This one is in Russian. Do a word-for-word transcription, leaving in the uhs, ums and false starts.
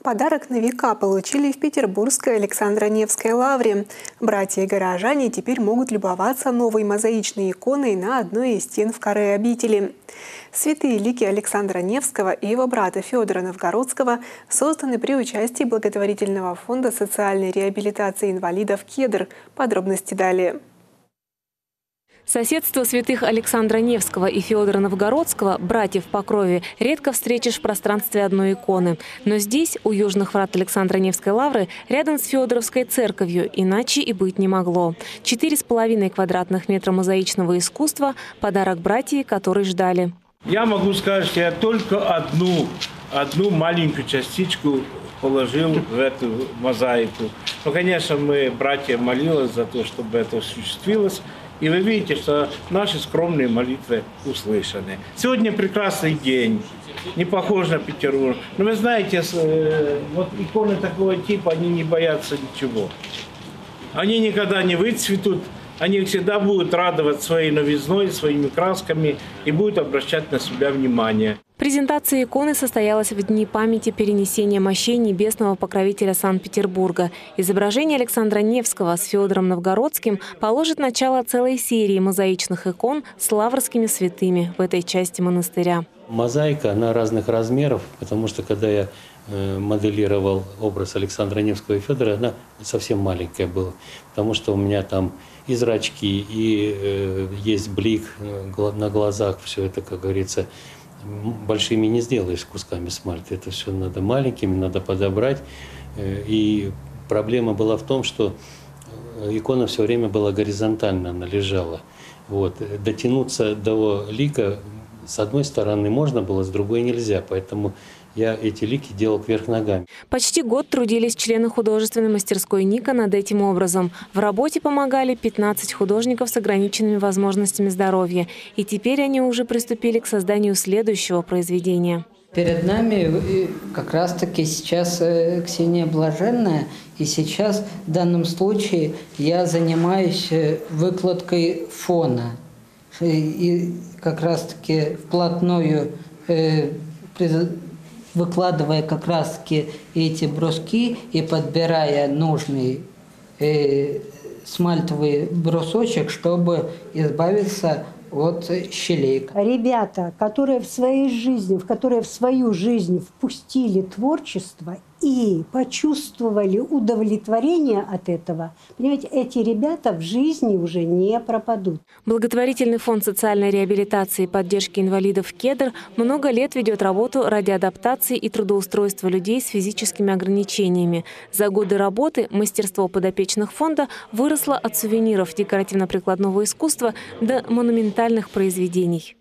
Подарок на века получили в Петербургской Александро-Невской лавре. Братья и горожане теперь могут любоваться новой мозаичной иконой на одной из стен в каре обители. Святые лики Александра Невского и его брата Федора Новгородского созданы при участии благотворительного фонда социальной реабилитации инвалидов «Кедр». Подробности далее. Соседство святых Александра Невского и Федора Новгородского, братьев по крови, редко встретишь в пространстве одной иконы. Но здесь, у южных врат Александра Невской лавры, рядом с Федоровской церковью, иначе и быть не могло. Четыре с половиной квадратных метра мозаичного искусства – подарок братьев, который ждали. Я могу сказать, что я только одну, одну маленькую частичку положил в эту мозаику. Но, конечно, мы, братья, молились за то, чтобы это осуществилось. И вы видите, что наши скромные молитвы услышаны. Сегодня прекрасный день, не похож на Петербург. Но вы знаете, вот иконы такого типа, они не боятся ничего. Они никогда не выцветут, они всегда будут радовать своей новизной, своими красками и будут обращать на себя внимание. Презентация иконы состоялась в дни памяти перенесения мощей небесного покровителя Санкт-Петербурга. Изображение Александра Невского с Федором Новгородским положит начало целой серии мозаичных икон с лаврскими святыми в этой части монастыря. Мозаика, она разных размеров, потому что когда я моделировал образ Александра Невского и Федора, она совсем маленькая была, потому что у меня там и зрачки, и э, есть блик на глазах, все это, как говорится, большими не сделаешь кусками смальты. Это все надо маленькими, надо подобрать. И проблема была в том, что икона все время была горизонтально, она лежала. Вот. Дотянуться до лика с одной стороны можно было, с другой нельзя. Поэтому я эти лики делал кверх ногами. Почти год трудились члены художественной мастерской Ника над этим образом. В работе помогали пятнадцать художников с ограниченными возможностями здоровья. И теперь они уже приступили к созданию следующего произведения. Перед нами как раз-таки сейчас Ксения Блаженная. И сейчас в данном случае я занимаюсь выкладкой фона. И как раз-таки вплотную выкладывая как раз-таки эти бруски и подбирая нужный э, смальтовый брусочек, чтобы избавиться от щелей. Ребята, которые в своей жизни, в которые в свою жизнь впустили творчество и почувствовали удовлетворение от этого, понимаете, эти ребята в жизни уже не пропадут. Благотворительный фонд социальной реабилитации и поддержки инвалидов «Кедр» много лет ведет работу ради адаптации и трудоустройства людей с физическими ограничениями. За годы работы мастерство подопечных фонда выросло от сувениров декоративно-прикладного искусства до монументальных произведений.